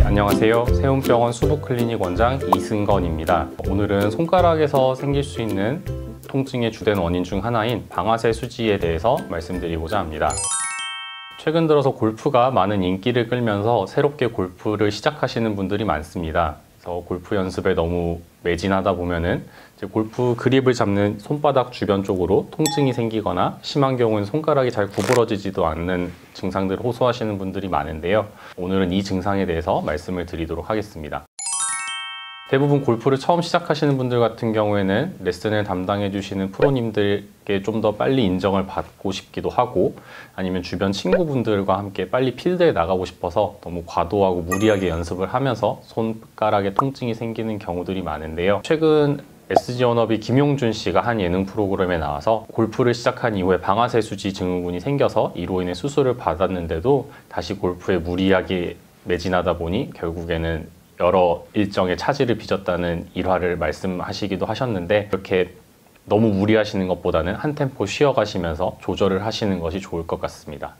안녕하세요. 세움병원 수부클리닉 원장 이승건입니다. 오늘은 손가락에서 생길 수 있는 통증의 주된 원인 중 하나인 방아쇠 수지에 대해서 말씀드리고자 합니다. 최근 들어서 골프가 많은 인기를 끌면서 새롭게 골프를 시작하시는 분들이 많습니다. 그래서 골프 연습에 너무 매진하다 보면은 이제 골프 그립을 잡는 손바닥 주변 쪽으로 통증이 생기거나 심한 경우는 손가락이 잘 구부러지지도 않는 증상들을 호소하시는 분들이 많은데요. 오늘은 이 증상에 대해서 말씀을 드리도록 하겠습니다. 대부분 골프를 처음 시작하시는 분들 같은 경우에는 레슨을 담당해 주시는 프로님들께 좀 더 빨리 인정을 받고 싶기도 하고, 아니면 주변 친구분들과 함께 빨리 필드에 나가고 싶어서 너무 과도하고 무리하게 연습을 하면서 손가락에 통증이 생기는 경우들이 많은데요. 최근 SG 워너비 김용준 씨가 한 예능 프로그램에 나와서 골프를 시작한 이후에 방아쇠 수지 증후군이 생겨서 이로 인해 수술을 받았는데도 다시 골프에 무리하게 매진하다 보니 결국에는 여러 일정의 차질을 빚었다는 일화를 말씀하시기도 하셨는데, 이렇게 너무 무리하시는 것보다는 한 템포 쉬어가시면서 조절을 하시는 것이 좋을 것 같습니다.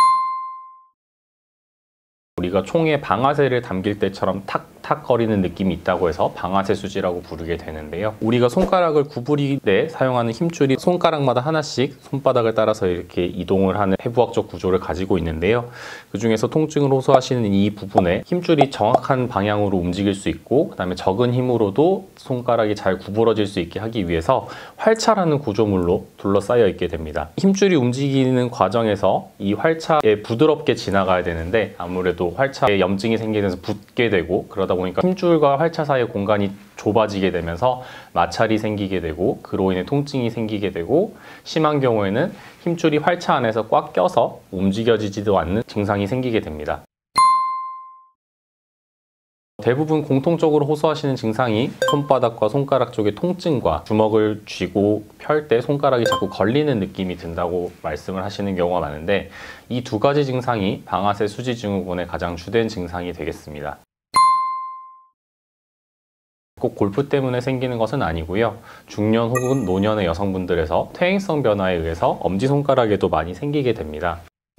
우리가 총에 방아쇠를 담길 때처럼 탁탁 거리는 느낌이 있다고 해서 방아쇠 수지라고 부르게 되는데요. 우리가 손가락을 구부릴 때 사용하는 힘줄이 손가락마다 하나씩 손바닥을 따라서 이렇게 이동을 하는 해부학적 구조를 가지고 있는데요. 그 중에서 통증을 호소하시는 이 부분에 힘줄이 정확한 방향으로 움직일 수 있고, 그 다음에 적은 힘으로도 손가락이 잘 구부러질 수 있게 하기 위해서 활차라는 구조물로 둘러싸여 있게 됩니다. 힘줄이 움직이는 과정에서 이 활차에 부드럽게 지나가야 되는데, 아무래도 활차에 염증이 생기면서 붓게 되고, 그러다 보니까 힘줄과 활차 사이의 공간이 좁아지게 되면서 마찰이 생기게 되고, 그로 인해 통증이 생기게 되고, 심한 경우에는 힘줄이 활차 안에서 꽉 껴서 움직여지지도 않는 증상이 생기게 됩니다. 대부분 공통적으로 호소하시는 증상이 손바닥과 손가락 쪽의 통증과 주먹을 쥐고 펼 때 손가락이 자꾸 걸리는 느낌이 든다고 말씀을 하시는 경우가 많은데, 이 두 가지 증상이 방아쇠 수지 증후군의 가장 주된 증상이 되겠습니다. 꼭 골프 때문에 생기는 것은 아니고요. 중년 혹은 노년의 여성분들에서 퇴행성 변화에 의해서 엄지손가락에도 많이 생기게 됩니다.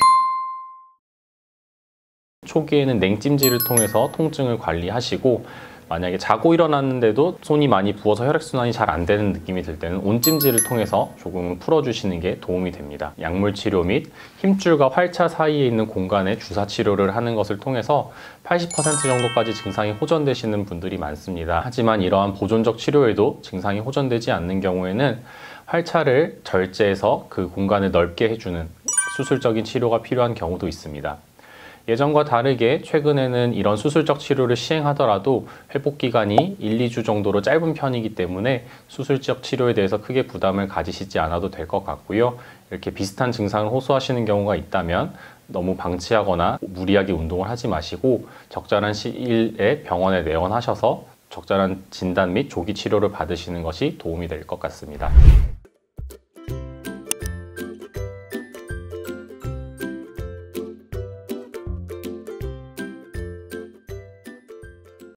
초기에는 냉찜질을 통해서 통증을 관리하시고, 만약에 자고 일어났는데도 손이 많이 부어서 혈액순환이 잘 안 되는 느낌이 들 때는 온찜질을 통해서 조금 풀어주시는 게 도움이 됩니다. 약물치료 및 힘줄과 활차 사이에 있는 공간에 주사치료를 하는 것을 통해서 80% 정도까지 증상이 호전되시는 분들이 많습니다. 하지만 이러한 보존적 치료에도 증상이 호전되지 않는 경우에는 활차를 절제해서 그 공간을 넓게 해주는 수술적인 치료가 필요한 경우도 있습니다. 예전과 다르게 최근에는 이런 수술적 치료를 시행하더라도 회복기간이 1, 2주 정도로 짧은 편이기 때문에 수술적 치료에 대해서 크게 부담을 가지시지 않아도 될 것 같고요. 이렇게 비슷한 증상을 호소하시는 경우가 있다면 너무 방치하거나 무리하게 운동을 하지 마시고 적절한 시일에 병원에 내원하셔서 적절한 진단 및 조기 치료를 받으시는 것이 도움이 될 것 같습니다.